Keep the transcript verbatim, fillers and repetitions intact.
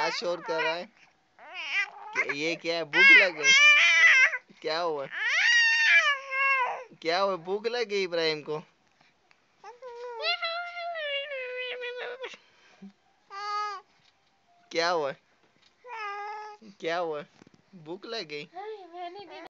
क्या शोर कर रहा है? ये क्या है? भूख लग गई? क्या हुआ? क्या हुआ? भूख लग गई इब्राहिम को? क्या हुआ? क्या हुआ? भूख लग गई?